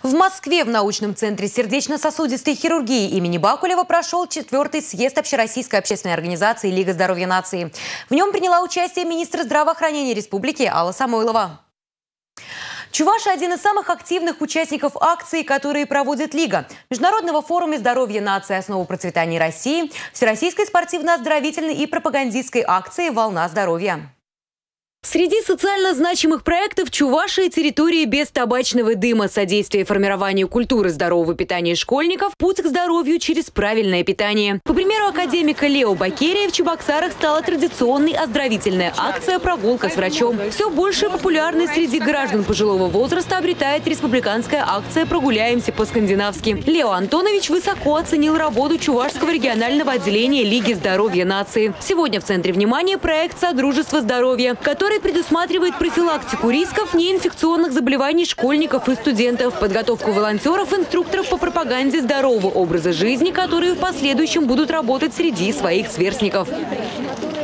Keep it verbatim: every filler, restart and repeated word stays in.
В Москве в научном центре сердечно-сосудистой хирургии имени Бакулева прошел четвертый съезд Общероссийской общественной организации «Лига здоровья нации». В нем приняла участие министр здравоохранения республики Алла Самойлова. Чуваши – один из самых активных участников акций, которые проводит Лига. Международного форума здоровья нации «Основа процветания России», Всероссийской спортивно-оздоровительной и пропагандистской акции «Волна здоровья». Среди социально значимых проектов Чувашия – территории без табачного дыма, содействие формированию культуры здорового питания школьников, путь к здоровью через правильное питание. По примеру академика Лео Бакерия, в Чебоксарах стала традиционной оздоровительная акция «Прогулка с врачом». Все большую популярность среди граждан пожилого возраста обретает республиканская акция «Прогуляемся по-скандинавски». Лео Антонович высоко оценил работу Чувашского регионального отделения Лиги здоровья нации. Сегодня в центре внимания проект «Содружество здоровья», который предусматривает профилактику рисков неинфекционных заболеваний школьников и студентов, подготовку волонтеров, инструкторов по пропаганде здорового образа жизни, которые в последующем будут работать среди своих сверстников.